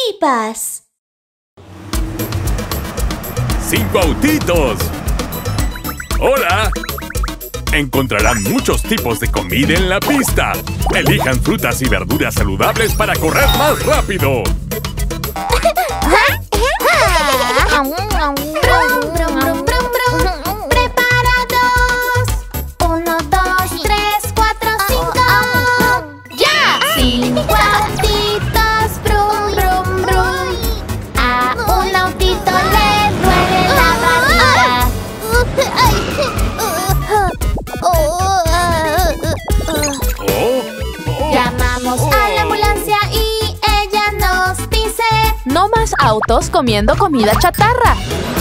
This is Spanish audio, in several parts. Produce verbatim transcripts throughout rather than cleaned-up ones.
pipas. ¡Cinco autitos! ¡Hola! Encontrarán muchos tipos de comida en la pista. Elijan frutas y verduras saludables para correr más rápido. ¡Preparados! Uno, dos, tres, cuatro, cinco. ¡Ya! Cinco autitos, brum, brum, brum. A un autito le duele la barriga. Llamamos a la ambulancia y ella nos dice: no más autos comiendo comida chatarra.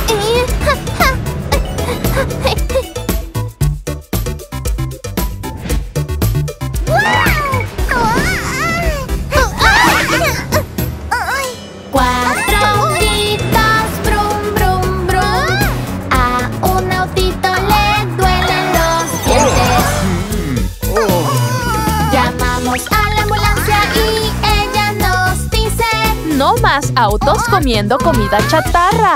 Cuatro autitos, brum, brum, brum. A un autito le duelen los dientes. Llamamos a la ambulancia y ella nos dice: no más autos comiendo comida chatarra.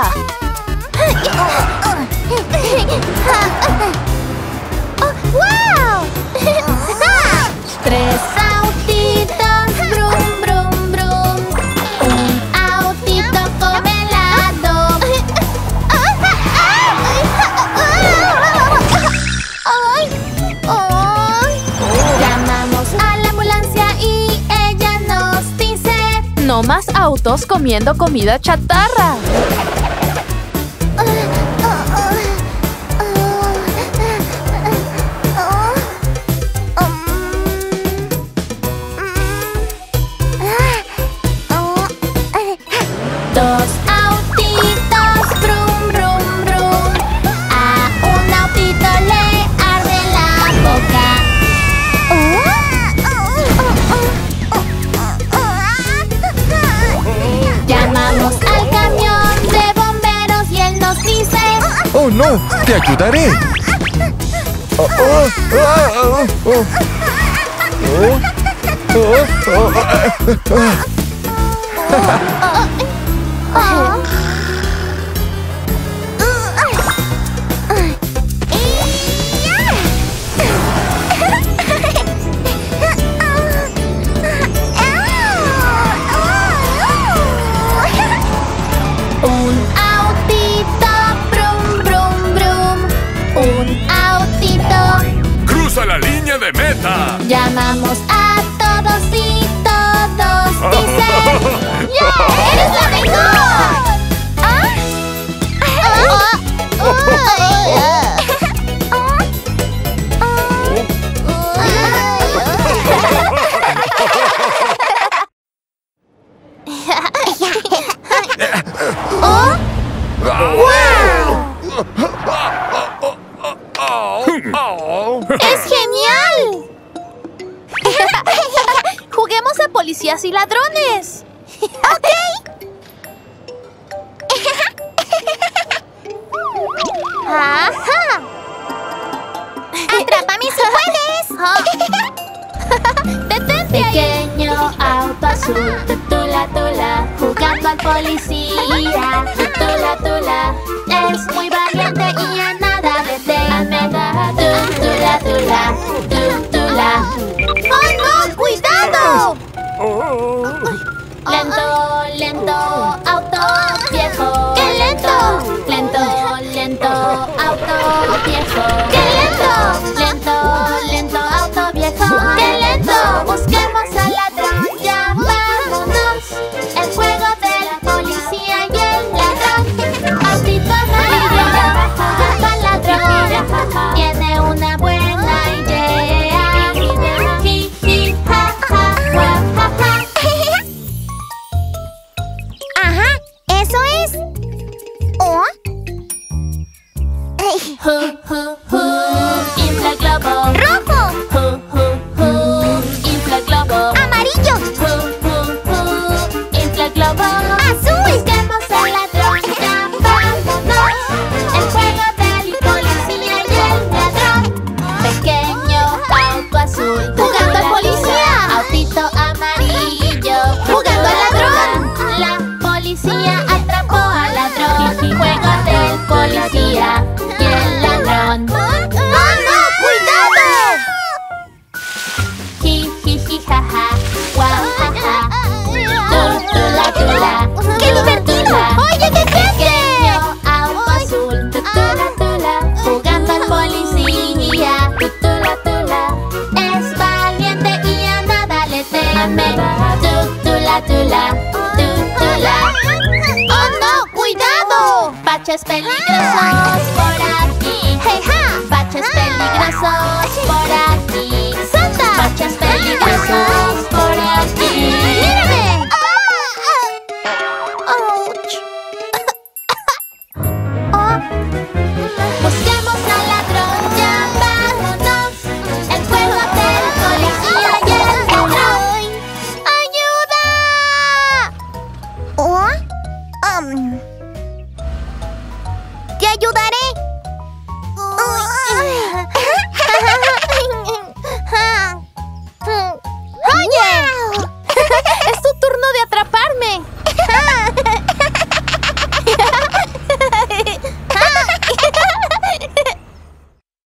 ¡Wow! Tres autitos, brum, brum, brum. Un autito come helado. Llamamos a la ambulancia y ella nos dice: no más autos comiendo comida chatarra. Dos autitos, brum, brum, brum. A un autito le arde la boca. Llamamos al camión de bomberos y él nos dice: ¡oh, no! ¡Te ayudaré! Oh, oh, oh, oh, oh. Oh, oh, oh, oh. Un autito, brum, brum, brum. Un autito. ¡Cruza la línea de meta! Llamamos a todos y todos dicen: ¡yeah! ¡Eres la mejor! ¿Ah? ¿Ah? ¡Es genial! Juguemos a policías y ladrones. ¡Ok! ¡Ajá! ¡Atrápame si puedes! ¡Detente ahí! Pequeño auto azul, tutula, tula, jugando al policía. Tutula, tula, es muy valiente y a nada deténme. Tutula, tula, tutula. ¡Oh, no! ¡Cuidado! Lento, lento, auto viejo. ¡Qué lento! Lento, lento, auto viejo. ¡Qué lento! Lento, lento, auto viejo. ¡Qué lento! Busquemos al ladrón, ya vámonos. El juego de la policía y el ladrón. Autito amarillo. Tutula, tutula. ¡Oh no! ¡Cuidado! Baches peligrosos por aquí. ¡Hey, ja! Baches peligrosos por aquí. ¡Santa! Baches peligrosos por aquí. ¡Mírame! ¡Ouch! Oh. Busquemos al ladrón, ya vámonos. El fuego del policía y el ladrón. ¡Ayuda! ¿Oh? Um, te ayudaré.